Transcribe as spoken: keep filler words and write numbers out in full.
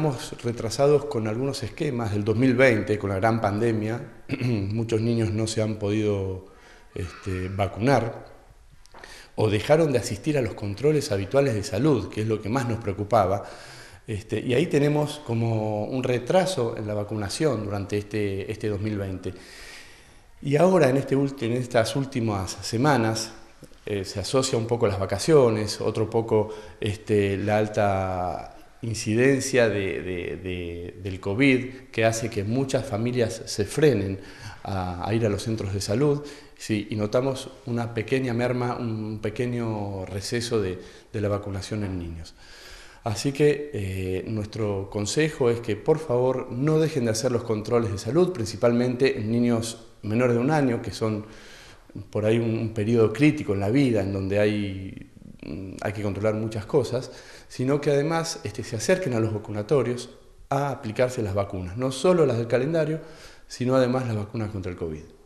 Estamos retrasados con algunos esquemas del dos mil veinte, con la gran pandemia. Muchos niños no se han podido este, vacunar o dejaron de asistir a los controles habituales de salud, que es lo que más nos preocupaba. Este, y ahí tenemos como un retraso en la vacunación durante este, este dos mil veinte. Y ahora, en, este, en estas últimas semanas, eh, se asocia un poco las vacaciones, otro poco este, la alta incidencia de, de, de, del COVID, que hace que muchas familias se frenen a, a ir a los centros de salud, sí, y notamos una pequeña merma, un pequeño receso de, de la vacunación en niños. Así que eh, nuestro consejo es que por favor no dejen de hacer los controles de salud, principalmente en niños menores de un año, que son por ahí un, un periodo crítico en la vida, en donde hay, hay que controlar muchas cosas, sino que además este, se acerquen a los vacunatorios a aplicarse las vacunas, no solo las del calendario, sino además las vacunas contra el COVID.